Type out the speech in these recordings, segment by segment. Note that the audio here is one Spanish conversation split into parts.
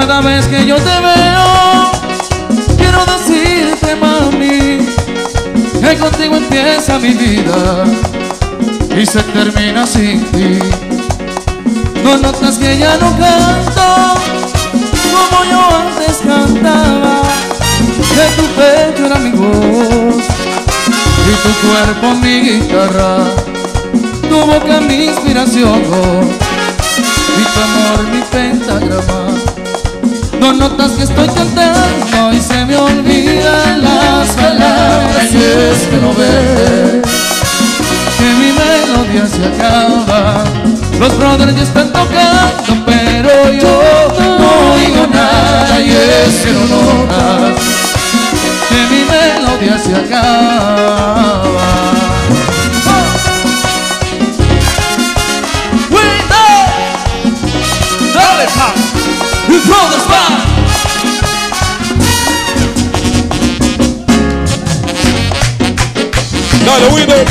Cada vez que yo te veo, quiero decirte, mami, que contigo empieza mi vida y se termina sin ti. No notas que ya no canto como yo antes cantaba, que tu pecho era mi voz y tu cuerpo mi guitarra, tu boca mi inspiración y tu amor mi pentagrama. No notas que estoy cantando y se me olvidan las palabras, y es que no ves que mi melodía se acaba. Los brothers ya están tocando, pero yo no oigo nada, y es que no notas que mi melodía se acaba. Dale, pa. You throw the spot. Dale, Winner.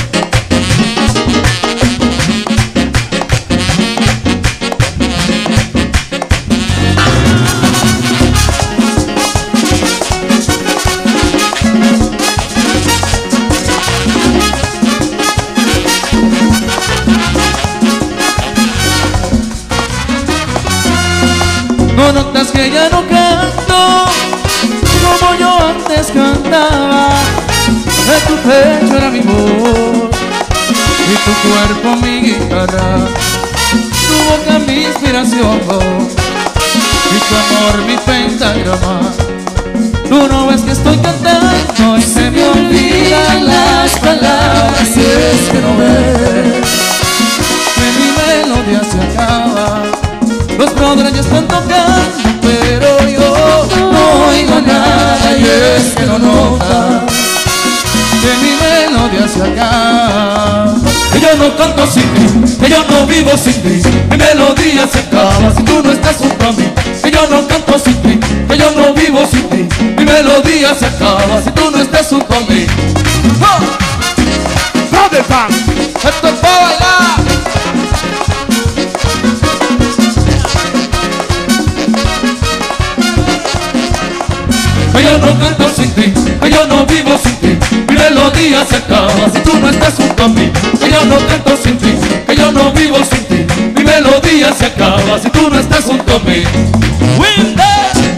No notas que ya no canto como yo antes cantaba, que tu pecho era mi voz y tu cuerpo mi guitarra, tu boca mi inspiración y tu amor mi pentagrama. Tú no ves que estoy cantando y se me olvidan las palabras, y es que no ves que mi melodía se acaba. Los brothers ya están tocando, pero yo no oigo nada, y es que no notas que mi melodía se acaba. Que yo no canto sin ti, que yo no vivo sin ti, mi melodía se acaba si tú no estás junto a mí. Que yo no canto sin ti, que yo no vivo sin ti, mi melodía se acaba si tú no estás junto a mí. Brother Pan. Esto es para bailar. Que yo no canto sin ti, que yo no vivo sin ti, mi melodía se acaba si tú no estás junto a mí. Que yo no canto sin ti, que yo no vivo sin ti, mi melodía se acaba si tú no estás junto a mí. Winner.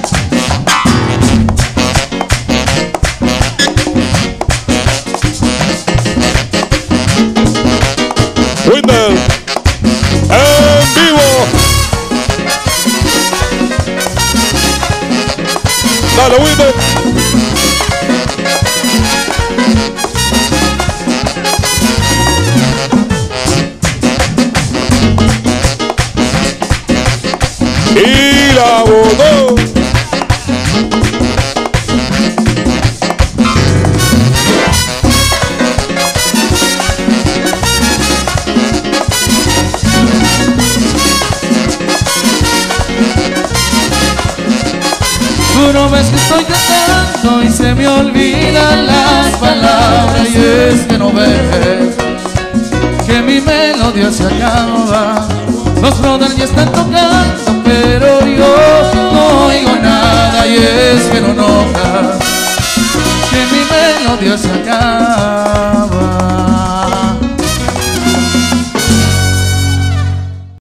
Winner. En vivo. Dale, Winner. Y la botó. Tú no ves que estoy cantando y se me olvidan las palabras, y es que no ves que mi melodía se acaba. Los brothers ya están tocando, pero yo no oigo nada, y es que no notas que mi melodía se acaba.